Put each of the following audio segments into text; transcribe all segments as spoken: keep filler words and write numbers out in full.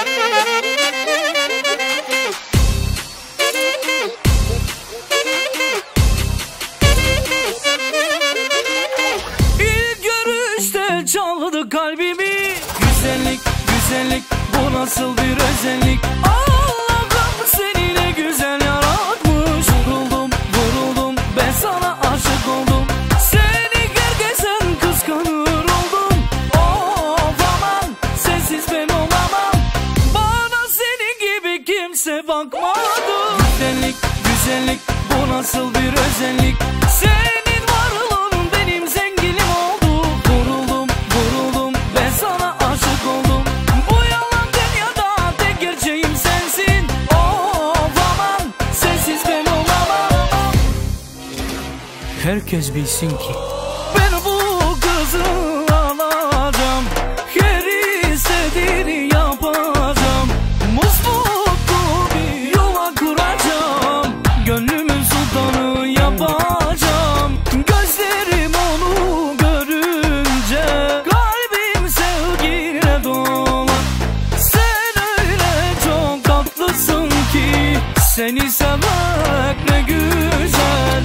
İlk görüşte çaldı kalbimi. Güzellik, güzellik, bu nasıl bir özellik? Allah'ım seni ne güzel yaratmış. Vuruldum, vuruldum, ben sana aşık oldum. Seni gergesen kıskanır oldum. Of aman, sensiz ben olamam. Bana seni gibi kimse bakmadı. Güzellik, güzellik, bu nasıl bir özellik? Senin varlığın benim zenginim oldu. Vuruldum, vuruldum, ben sana aşık oldum. Bu yalan dünyada tek gerçeğim sensin. Of aman, sensiz ben olamam. Herkes bilsin ki ben bu kızı alacağım. Her istediğini yapacağım. Mutlu bir yuva kuracağım. Gönlümün sultanı yapacağım. Gözlerim onu görünce kalbim sevgiyle dolar. Sen öyle çok tatlısın ki seni sevmek ne güzel.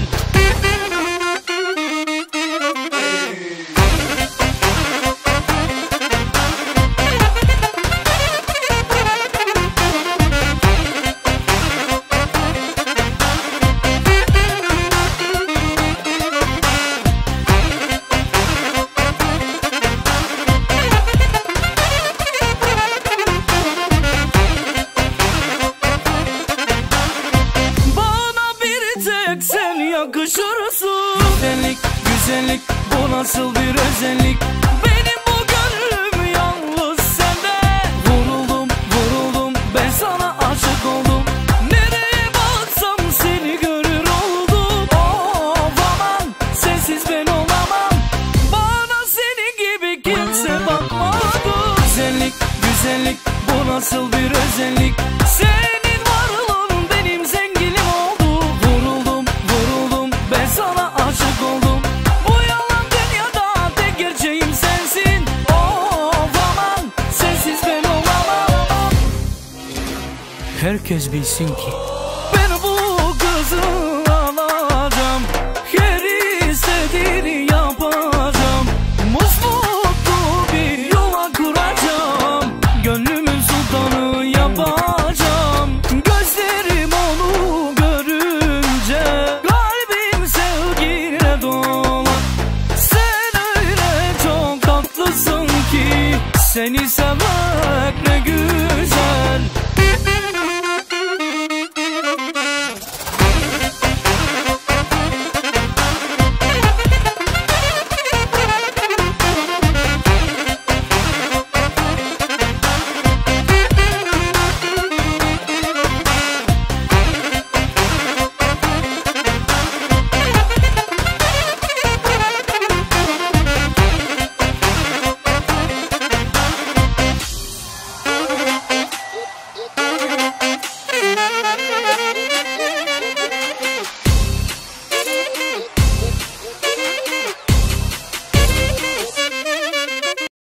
Sen yakışırsın. Güzellik, güzellik, bu nasıl bir özellik? Benim bu gönlüm yalnız sende. Vuruldum, vuruldum, ben sana aşık oldum. Nereye baksam seni görür oldum. Of aman, sensiz ben olamam. Bana seni gibi kimse bakmadı. Güzellik, güzellik, bu nasıl bir özellik? Senin varlığın benim zenginim oldu. Vuruldum, vuruldum, ben sana aşık oldum. Bu yalan dünyada tek gerçeğim sensin. Of aman, sensiz ben olamam. Herkes bilsin ki ben bu kızı alacağım. Her istediğini yapacağım. Mutlu bir yuva kuracağım. Gönlümün sultanı yapacağım. Gözlerim onu görünce kalbim sevgiyle dolar. Sen öyle çok tatlısın ki seni sevmek ne güzel.